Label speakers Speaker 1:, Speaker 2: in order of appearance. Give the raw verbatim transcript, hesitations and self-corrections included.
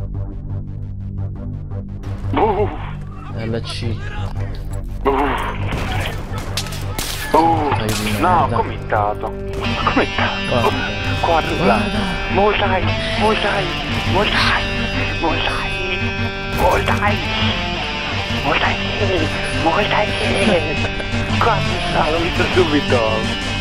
Speaker 1: Uh,
Speaker 2: L C.
Speaker 1: uh, uh.
Speaker 2: Dai, di
Speaker 1: No,
Speaker 2: merda.
Speaker 1: commentato. Commentato.
Speaker 2: Guarda.
Speaker 1: Guarda.
Speaker 2: Guarda.
Speaker 1: Multai, multai, multai, multai, multai, multai, multai. Guarda, l'ho visto subito.